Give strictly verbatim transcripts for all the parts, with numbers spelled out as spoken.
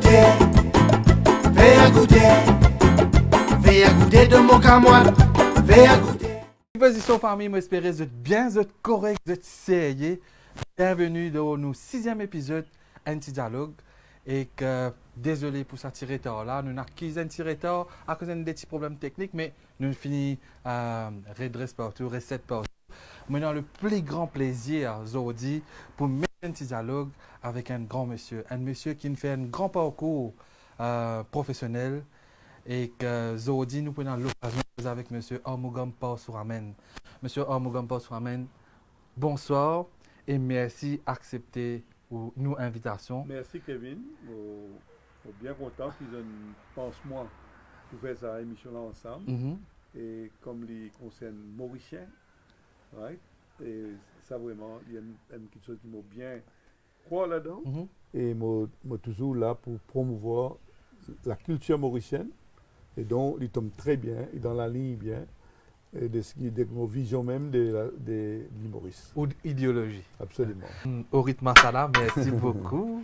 goûter, fais goûter, fais goûter de mon camoine, fais goûter. Position famille, moi espérer vous êtes bien, vous êtes correct, vous êtes sérieux. Bienvenue dans notre sixième épisode Anti Dialogue. Et que désolé pour ça tirer tard là, nous n'avons qu'un tiré tard à cause de des petits problèmes techniques, mais nous finissons euh, redresse partout, recette partout. Maintenant, le plus grand plaisir aujourd'hui pour mettre un petit dialogue avec un grand monsieur, un monsieur qui nous fait un grand parcours euh, professionnel et que aujourd'hui nous prenons l'occasion avec monsieur Armugam Pausuramen. Monsieur Armugam Pausuramen, bonsoir et merci d'accepter nous invitation. Merci Kevin, je suis bien content qu'ils pensent moi pour faire cette émission-là ensemble. Mm-hmm. Et comme il concerne Mauricien, right? Et ça vraiment, il y a une, quelque chose qui m'a bien croire là-dedans. Mm-hmm. Et moi, moi toujours là pour promouvoir la culture mauricienne. Et donc, il tombe très bien, il est dans la ligne bien. Et de ce qui est de nos visions même de, la, de l'île Maurice. Ou idéologie. Absolument. Mm, Orit Masala, merci beaucoup.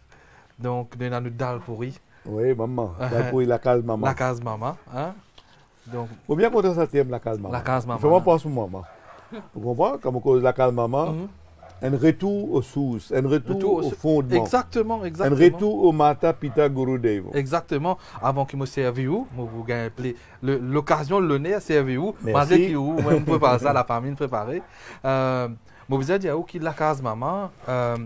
Donc, nous avons dal pourri. Oui, maman. Dal pourri, la case maman. La case maman. Hein? Donc, faut bien qu'on ça thème la case maman. La case maman. Il faut pas pour maman. Vous comprenez? Comme on cause la case maman. Mm-hmm. Un retour aux sources, un retour, retour au, au fondement. Exactement, exactement. Un retour au Mata Pita Guru Devo. Exactement. Avant qu'il me serve où, vous gagnez l'occasion, l'honneur, servi où. Merci. Qui où, on peut pas ça, la famille préparée. Euh, moi, vous avez dit, qui la case maman, euh,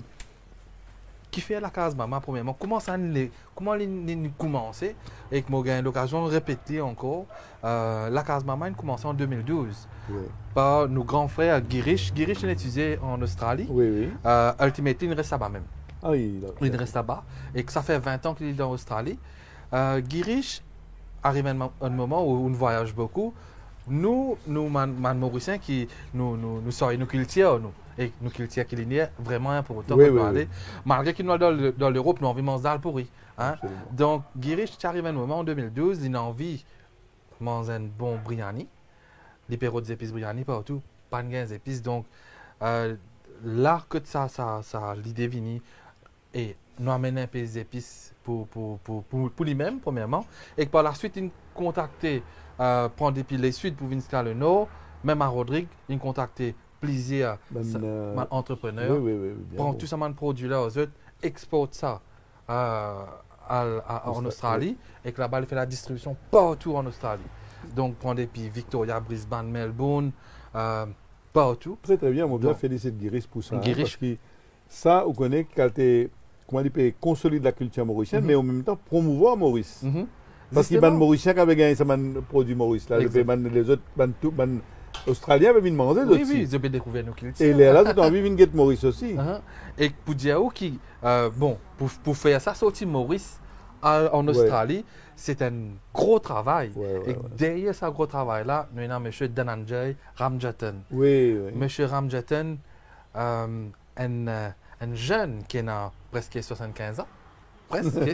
qui fait la case maman, premièrement, comment ça comment il commencé et que moi, j'ai l'occasion de répéter encore. Euh, la case maman, il commencé en deux mille douze. Oui. Par nos grands frères Girish. Girish est étudié en Australie. Oui, oui. Euh, ultimement, il reste là-bas même. Ah oui. Il reste là-bas. Et que ça fait vingt ans qu'il est en Australie. Euh, Girish arrive à un, un moment où on voyage beaucoup. Nous, nous, man, man Mauriciens, qui nous, nous, nous sommes nos cultures, nous. Et nos cultures qui sont vraiment importantes oui, pour oui, nous aller. Oui. Malgré qu'il nous dans, dans l'Europe, nous avons envie de manger dans le pourri. Hein? Donc, Girish arrive à un moment en deux mille douze, il a envie de manger un bon biryani. Les perros des épices biryani partout, pas de épices. Donc, euh, là que ça, ça, ça l'idée vini et nous amène un peu des épices pour, pour, pour, pour, pour lui-même, premièrement. Et que par la suite, il contacté, euh, prendre des piles les suites pour venir le Nord, même à Rodrigue, il contacté plusieurs ben, euh, entrepreneurs, oui, oui, oui, prend bon. tout ça, de produits-là aux autres, exporte ça euh, à, à, en Australie, oui. Et que là-bas, il fait la distribution partout en Australie. Donc, prendre des pays Victoria, Brisbane, Melbourne, euh, partout. Très très bien, on va bien féliciter Girish pour ça. Girish. Hein, parce que ça, on connaît qu'il comment dire, consolide la culture mauricienne, mm-hmm. mais en même temps promouvoir Maurice. Mm-hmm. Parce qu'il y a des Mauriciens qui avaient gagné ce produit Maurice. Là, les autres, les Australiens avaient demandé oui, aussi. Oui, ils avaient découvert nos cultures. Et là, ils ont envie de get Maurice aussi. Uh-huh. Et pour dire qui, euh, bon, pour, pour faire ça, sortir Maurice en Australie, ouais. C'est un gros travail. Ouais, ouais, et ouais. Derrière ce gros travail-là, nous avons M. Dhananjay Ramjatan. Oui, oui. M. Ramjatan, euh, un, un jeune qui a presque soixante-quinze ans, presque,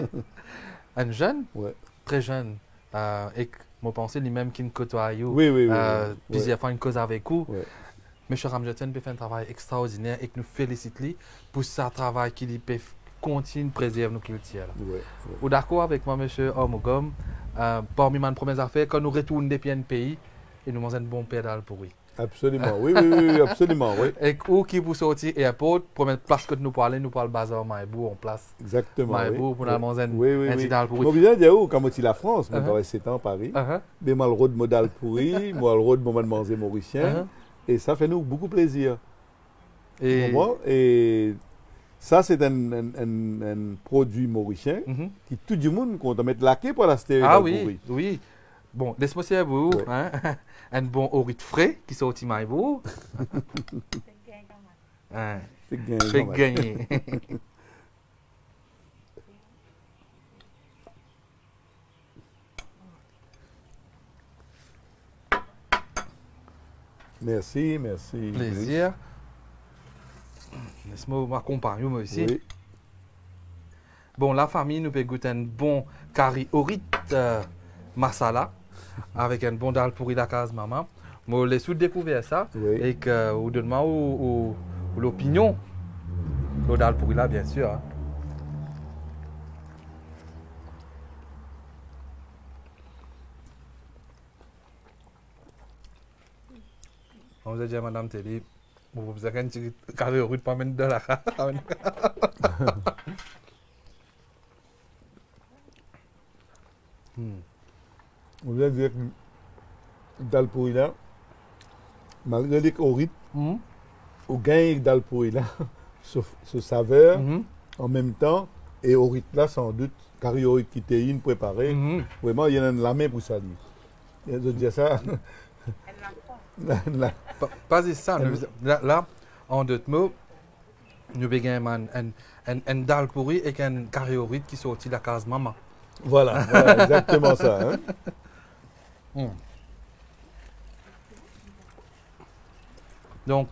un jeune, ouais. Très jeune, euh, et moi je pense lui-même qui nous côtoie, oui, oui, oui, euh, oui. plusieurs fois une cause avec vous. Ouais. M. Ramjatan peut faire un travail extraordinaire et que nous félicitons pour ce travail qu'il peut continue de préserver nos cultures. Ouais, ouais. Vous d'accord avec moi, M. Armugam, euh, parmi mes premières affaires, quand nous retournons depuis un pays, et nous mangeons un bon pédale pourri. Absolument, oui, oui, oui, absolument, oui. Et où qui vous sortir airport, première place que nous parlons, nous parlons bazar Maïbou en place. Exactement. Maïbou oui. pour nous manger un oui, oui, pédale pourri. Moi, je veux dire, quand je suis la France, je uh-huh. travaille sept ans à Paris, uh-huh. mais je suis le modal pourri, moi, le rôle de manger mauricien, uh-huh. Et ça fait nous beaucoup plaisir. Et, et ça, c'est un, un, un, un produit mauricien mm-hmm. qui tout le monde compte mettre laqué pour la stéréo. Ah oui, pourri. Oui. Bon, laisse-moi savoir vous, ouais. Hein, un bon orit frais qui sort au Maïbou. hein, fait gagner. Merci, merci. Plaisir. Laisse-moi m'accompagner moi aussi. Oui. Bon, la famille nous peut goûter un bon curry orit euh, masala avec un bon dal pourri la case maman. Moi, les sous découvert ça oui. Et que vous donnez l'opinion. Le dal pourri là, bien sûr. Hein. On vous a dit à Madame Télé, vous vous avez un petit carré au route pas mettre de la On vient dire que dal pourri là, malgré qu'au rythme, au gain dal pourri là, ce saveur, en même temps, et au rythme là, sans doute, car il y a qui était une préparée, Mhm. vraiment, il y a la main pour ça. Je dis ça. Pa- Pas c'est ça. nous- Là, là, en d'autres mots, nous avons un, un, un, un dalle pourri et un carriorite qui sortit de la case maman. Voilà, voilà, exactement ça. Hein. Mm. Donc,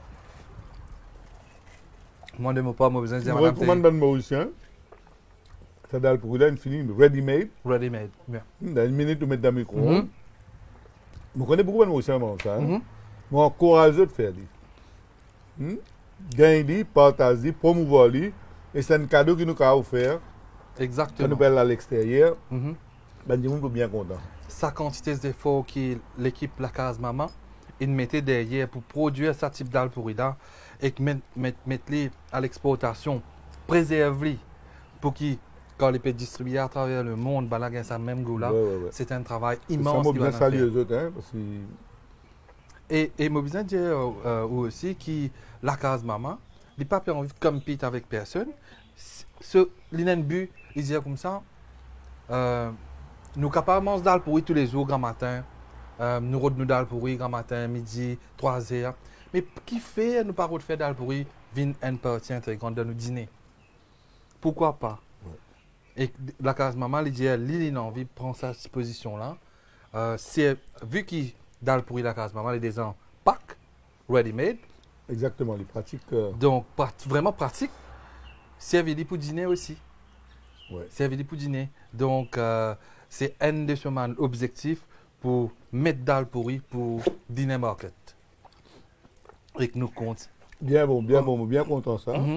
moi, de mon pas, moi, besoin de Je dire vous Madame recommande Télé, dans le Mauricien, ça dalle pour là, une finie, ready-made. ready-made. Bien. Dans une minute, vous mettez dans le micro. Mhm. Je connais beaucoup de Mauriciens avant ça. Hein. Mhm. Moi, encourageux de faire. Hmm? Gagner, partager, promouvoir. Li. Et c'est un cadeau qui nous a offert. Quand Exactement. nous allons à l'extérieur, Mhm. ben, nous sommes bien contents. Sa quantité d'efforts que l'équipe La Case Maman, ils mettaient derrière pour produire ce type dalle pourri là et que mettre met, met les à l'exportation, préserver pour qu'ils, quand les pays distribués à travers le monde, ben là, ils ont ça même goût là. Ouais, ouais, ouais. C'est un travail Ça immense. m'a qu'ils bien doivent salué faire. les autres. Hein, parce que Et, et moi, besoin de dire euh, euh, aussi que La Case Maman, il n'a pas envie de compétir avec personne. Ce, l'I but, il disait comme ça, euh, nous sommes capables de manger dalle pourri tous les jours, grand matin. Euh, nous rodons nous dalle pourri, grand matin, midi, trois heures. Mais qui fait nous pas de faire dalle pourri, vient une partie intégrante de nos dîner? Pourquoi pas? Ouais. Et La Case Maman, il dit, il a envie de prendre cette position-là. Euh, c'est, vu qu'il dalle pourri La Case Maman, il est des gens pack, ready-made. exactement, les pratiques. Euh, Donc, prat- vraiment pratique. Servi pour dîner aussi. ouais. Servi pour dîner. Donc, euh, c'est un de ses objectifs pour mettre dalle pourri pour dîner market. Et que nous compte. Bien bon, bien bon, bien content ça. Mhm.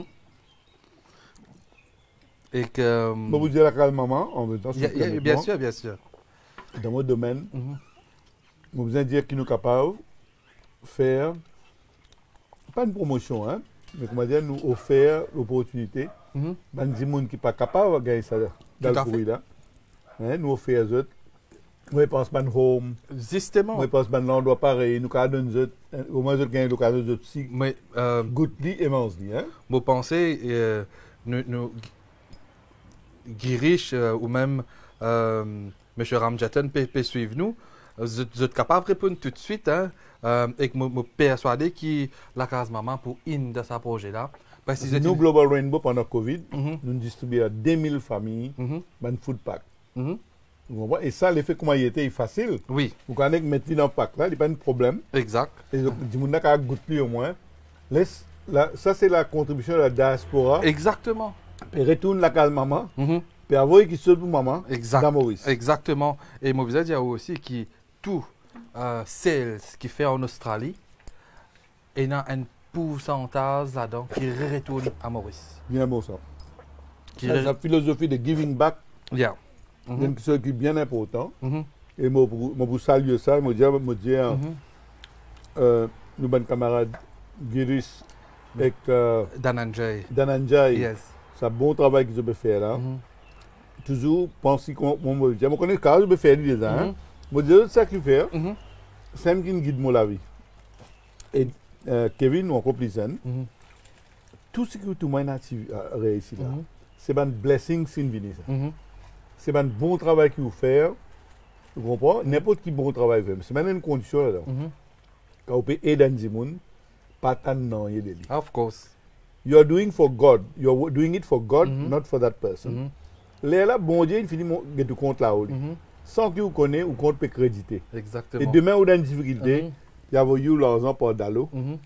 Et que. Je vais vous dire la calme maman, en même temps, y a- y a- c'est bien sûr, bien sûr. dans mon domaine, Mhm. je vous dire qu'il nous sommes capables de faire, pas une promotion, hein, mais comment dire, nous offrir l'opportunité. Mhm. Ben, des gens qui ne sont pas capables de gagner ça dans le à pourri là. Hein, nous offrir eux. Moi, je pense que home, Justement. moi, je pense que l'endroit pareil, nous avons donné eux, au moins, nous avons l'occasion de aussi Mais, euh, goûter et manger. Hein. vous pensez, euh, nous, nous, Guy Rich euh, ou même euh, M. Ramjaten peut, peut suivre nous, vous êtes- vous êtes capable de répondre tout de suite, hein, euh, et que je suis persuadé que La Case Maman pour une de ces projets-là. Parce que Nous, Global Rainbow, pendant le Covid, Mhm, nous distribuons à deux mille familles mhm, un food pack. mhm. Vous comprenez? Et ça, l'effet, comment il était, il est facile. Oui, Vous connaissez que mettre dans le pack là, il n'y a pas de problème. exact. Et donc, du monde qui a goûté au moins. Laisse, la, ça, c'est la contribution de la diaspora. Exactement. Et retourne la calme maman. Mhm, Puis avoir qui se pour maman. exact. Dans Maurice. Exactement. Et moi, je veux dire aussi que tout euh, sales qui fait en Australie, il y a un pourcentage là-dedans qui retourne à Maurice. Bien bon ça. Qui Ça, re- la philosophie de giving back, Yeah. c'est Mhm, quelque chose qui est bien important. mhm, Et moi, pour moi, pour saluer ça, moi, dire, moi, dire, mhm. euh, nos bons camarades, Giris et euh, Dananjay. Dananjay, Yes. c'est un bon travail qu'ils ont fait là. Mhm, Toujours penser qu'on moi, je connais quand je vais faire des ans. mhm, Moi, je sais ce faire, mhm, c'est un qui guide moi la vie. Et euh, Kevin, ou encore plus jeune, mhm, tout ce que tout le monde a réussi là, mhm, c'est un blessing sin vini. mhm. C'est un bon travail qu'il vous fait. Vous comprenez? N'importe qui bon travail fait. C'est même une condition là. Mhm. Quand vous pouvez aider des gens, pas tant non y aider. Of course. You are doing for God. You are doing it for God, Mhm. not for that person. Mhm, Là, là, bon Dieu, il finit de tout compte là-haut. mhm. Sans qu'il vous connaisse, ou compte peut créditer. Exactement. Et demain, vous avez une difficulté, Mhm, il y a eu l'argent pour Dalo. mhm,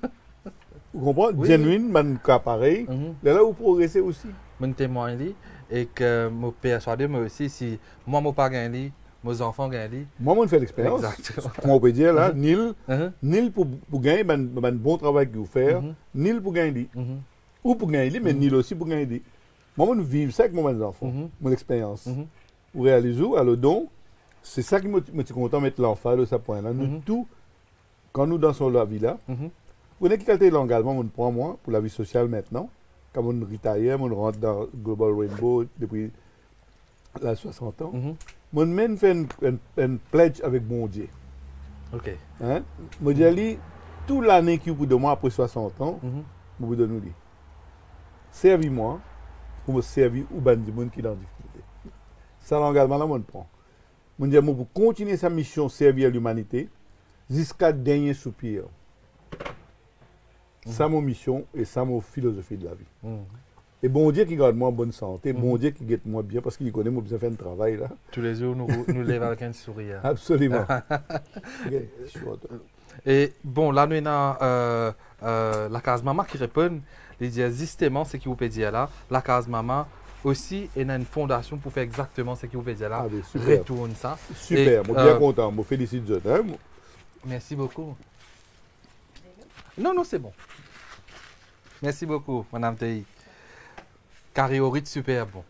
Vous comprenez? Oui, Genuine, man, cas pareil. mhm. Là, là, vous progressez aussi. Mon témoin li, et que je suis persuadé moi aussi, si moi, je n'ai pas gagné, mes enfants gagnent. Moi, je fais l'expérience. Exactement. Comment on peut dire là, Mhm. nil, Mhm, nil pour, pour gagner ben, ben bon travail que vous faites, mhm, nil pour gagner. mhm, Ou pour gagner, mais Mhm. nil aussi pour gagner. Moi, je vis ça avec mes enfants, mhm, mon expérience. mhm. Vous réalisez, alors donc, c'est ça qui me me suis content de mettre l'emphase de ce point-là. Nous Mhm. tous, quand nous dansons la vie là, Mhm. vous savez quel l'engagement on prend moi pour la vie sociale maintenant. Quand on retire, on rentre dans Global Rainbow depuis la soixante ans. Mhm. On même fait une, une, une pledge avec bon Dieu. OK. Hein? Moi, je dis, toute l'année qui vous de moi après soixante ans, Mhm. je vous donne lui. Servis-moi pour me servir ou ban du monde qui est en difficulté. Ça l'engagement là, on prend. Je dis, pour continuer sa mission, servir l'humanité, jusqu'à dernier soupir. C'est mon mission et c'est mon philosophie de la vie. Mhm. Et bon Dieu qui garde moi en bonne santé, Mhm. bon Dieu qui guette moi bien parce qu'il connaît moi besoin faire un travail là. Tous les jours, nous, nous lèvons avec un sourire. Absolument. Ok, sure. Et bon, là, nous avons euh, euh, la case maman qui répond. Il dit justement ce qu'il vous peut dire là. La case maman aussi, il y a une fondation pour faire exactement ce qu'il vous peut dire là. Ah, ben, super. Retourne ça. Super, Et, je suis euh, bien content, je félicite John. Hein? Merci beaucoup. Non, non, c'est bon. Merci beaucoup, Madame Tei. Carriorite, super bon.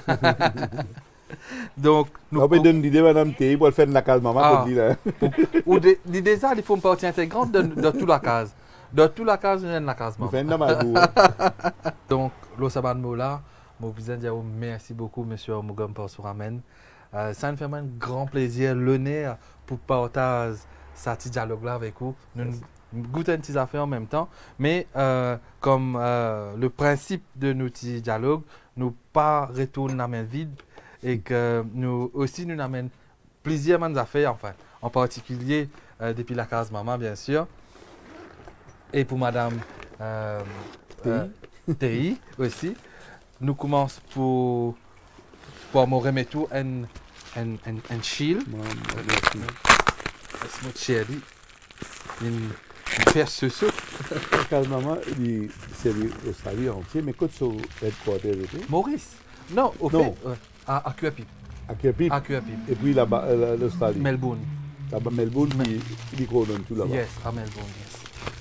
Donc, nous On peut donner l'idée, Madame Théi, pour le faire de la case maman, Ah. pour dire, hein. ou des l'idée ça, il faut une partie intégrante de, de toute la case. De toute la case, il y a la case Nous maman. faisons dans ma cour. Donc, le sabbat là, je vous dire merci beaucoup, monsieur Omugam, pour ce ramène. Euh, ça me fait un grand plaisir, l'honneur pour partager ce petit dialogue-là avec vous. Nous goûtons une petite affaire en même temps, mais euh, comme euh, le principe de notre petit dialogue, nous pas retourner la main vide et que nous aussi nous amène plusieurs affaires, enfin, en particulier euh, depuis la case maman, bien sûr, et pour madame euh, euh, Théi aussi. Nous commençons pour, pour me remettre tout un, un, un, un shield. Laisse-moi chérie. Une, une faire ce saut. La case maman, il servi l'Australie entier, mais quand son headquarter était, Maurice. Non, au Non. fait, euh, à, à Cuapip. à Kirby, À Cuapip. et puis là-bas, euh, l'Australie. Melbourne. Là-bas, Melbourne, puis il coordonne tout là-bas. Yes, à Melbourne, yes.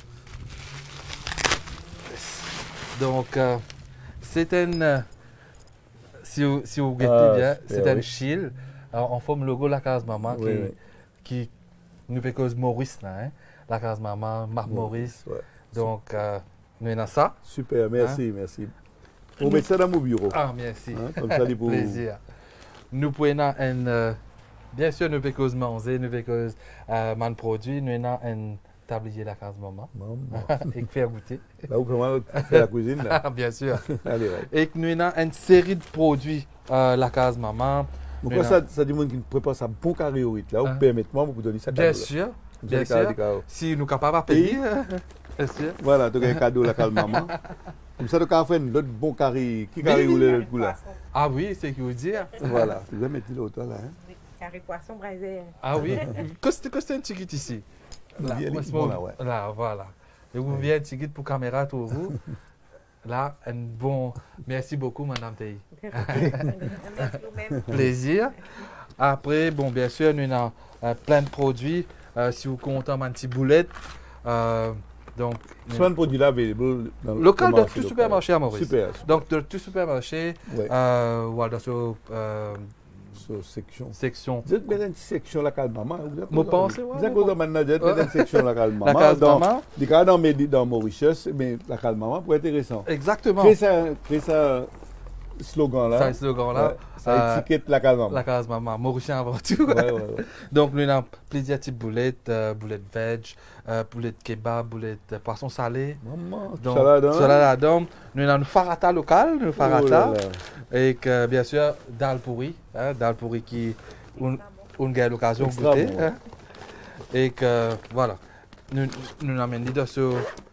Yes. Donc, euh, c'est un. euh, si vous, si vous regardez Ah, bien, super, c'est un oui. shield euh, en forme logo la case maman Oui, qui, oui. qui nous fait cause Maurice là, hein? La case maman, Marc Maurice. Ouais. Donc, euh, nous avons ça. Super, merci, merci. On met ça dans mon bureau. Ah, merci. Hein, comme ça, il faut- Plaisir. Nous pouvons un. euh, bien sûr, nous faisons cause manger, nous faisons cause euh, man produit, nous avons un tablier la case maman Maman. et faire goûter. Là où comment faire la cuisine, là. Bien sûr. Allez, ouais. Et que nous avons une série de produits euh, la case maman. Pourquoi Nous ça, avons- ça dit monde qui prépare ça bon carré là, ou Ah. permettez-moi, vous donner ça Bien cadeau, là. sûr. Comme ça, Bien les carrés, sûr. les carreaux. Si nous sommes capables de payer, euh, bien sûr. Voilà, tu as un cadeau là, calme maman. Comme ça, tu as fait l'autre bon carré. Qui carré ou le coup là? Ah oui, c'est ce que vous dire. Voilà, tu vas mettre l'autre là. Hein. Carré poisson braisé. Ah oui. Qu'est-ce que c'est un ticket ici? Là, Bien, moi, les- c'est bon, mon- là, ouais. là, voilà. Et vous venez un ticket pour caméra pour vous. Là, un bon. Merci beaucoup, Madame Tei. Merci vous-même. Plaisir. Après, bon, bien sûr, nous avons euh, plein de produits. Euh, si vous comptez un petit boulette. Euh, donc, Soit un produit là available dans local le de marché tout local. supermarché à Maurice. Super, super. Donc, de tout supermarché, Ouais. euh, ou dans cette euh, So, section. section. Vous êtes bien une section là, calme maman. Vous êtes Moi, pense, ouais, Vous êtes moi, maintenant, vous êtes bien une section là, calme La maman. case Dans- maman. Des cas dans, mes- dans Mauritius, mais la calme maman pour être intéressant. Exactement. Créez ça, créez ça slogan là. Ça, ce slogan-là. Ouais, ça Euh, étiquette la calme maman. La case maman, Mauricien avant tout. Ouais, ouais, ouais. Donc, nous avons plusieurs types de boulettes, euh, boulettes veg, euh, boulettes kebab, boulettes euh, poisson salé. Maman, Donc, salade, hein? salade à dôme. Nous avons le farata local, le Oh farata. là là. Et que, bien sûr, dal pourri. Hein, dal pourri qui, on, on gagne l'occasion de Extra goûter. bon. Hein. Et que, voilà. Nous nous amenons dans ce,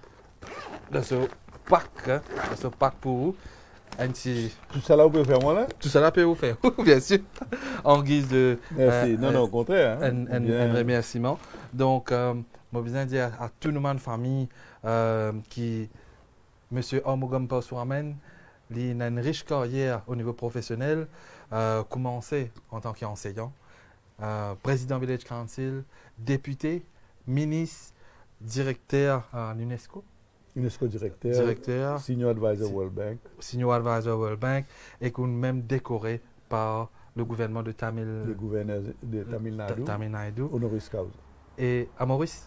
dans ce pack, hein, dans ce pack pour vous. Un petit, Tout ça là, vous pouvez faire moi là? tout ça là peut vous faire, bien sûr, en guise de Merci. Euh, non, euh, non, au contraire. Hein. un, un- Bien. un remerciement. Donc, euh, je besoin de dire à tous nos membres de famille euh, qui, M. Omugam Pausouamen, il a une riche carrière au niveau professionnel, euh, commencé en tant qu'enseignant, euh, président Village Council, député, ministre, directeur à l'UNESCO, UNESCO directeur, directeur, senior advisor Si- World Bank, senior advisor World Bank, et qu'on même décoré par le gouvernement de Tamil, le gouverneur de Tamil Nadu, Tamil Nadu. honoris causa. Et à Maurice,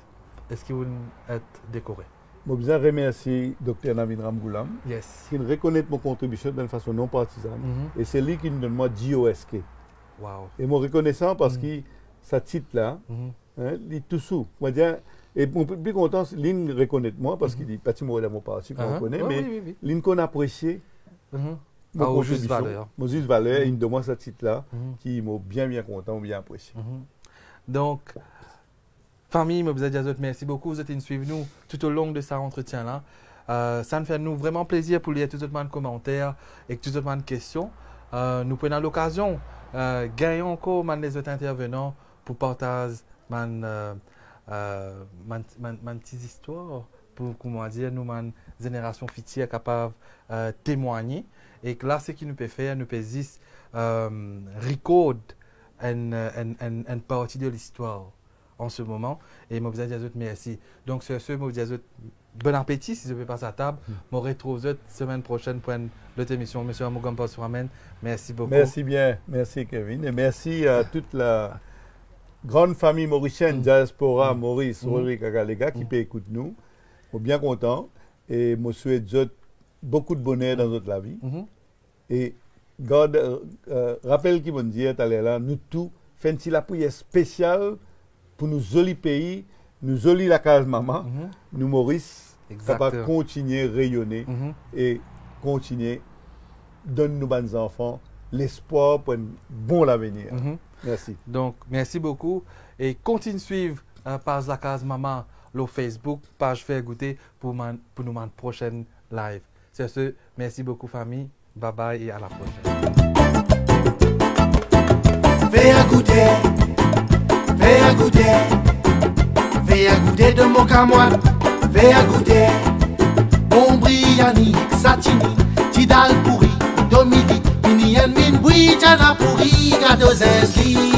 est-ce qu'ils vont être décorés? Je veux remercier docteur Navin Ramgoulam Yes. qui reconnaît mon contribution d'une façon non partisane. Mhm. Et c'est lui qui nous donne moi J O S K. Wow. Et mon reconnaissant parce Mhm. que sa titre là, Mhm. hein, il est tout sous. Moi, dire, et mon plus content, l'in reconnaît moi parce qu'il dit, pas tu dans mon parti qu'on Uh-huh. connaît, Ouais, mais oui, oui, oui. l'in qu'on apprécie. Mhm. Mon Ah, au juste contribution, valeur. mon juste valeur, il de moi ce titre-là, Mhm. qui m'a bien, bien content, bien apprécié. Mhm. Donc, famille, je vous dis merci beaucoup. Vous êtes suivi nous tout au long de cet entretien-là. Euh, ça nous fait nous vraiment plaisir pour lire tout le monde de commentaires et tout le monde de questions. Euh, nous prenons l'occasion, euh, gagnons encore man, les autres intervenants pour partager man, euh, euh, man, man, man petites histoires pour, comment dire, nous, man, génération future capable de euh, témoigner. Et que là, ce qui nous peut faire, nous peut juste euh, record une, une, une, une partie de l'histoire en ce moment. Et je vous dis merci. Donc, sur ce, je vous dis bon appétit si je vais passer à table. Je vous retrouve la semaine prochaine pour une autre émission. Monsieur Amougamba Souramen, merci beaucoup. Merci bien. Merci Kevin. Et merci à toute la grande famille mauricienne, mm. Diaspora, mm. Maurice, mm. Rodrigue, Kagalega, qui mm. peut écouter nous. Je suis bien content. Et je souhaite beaucoup de bonheur dans notre vie. Mm-hmm. Et garde, euh, euh, rappelle qui vont dire, là, nous tous, faisons la prière spéciale pour nos jolis pays, nous jolis la case maman, mm-hmm. nous Maurice, capable continuer à rayonner mm-hmm. et continuer donner nos bons enfants l'espoir pour un bon avenir. Mm-hmm. Merci. Donc, merci beaucoup et continue à suivre euh, page la case maman, le Facebook, page Faire Goûter pour, man, pour nous man prochaine live. C'est ce, merci beaucoup famille, bye bye et à la prochaine. Faire goûter, faire goûter, faire goûter de mon camoin, faire goûter. Bombriani, Satini, Tidal pourri, Domidi, Pinien, Min, Bouijana pourri, Gado Zesli.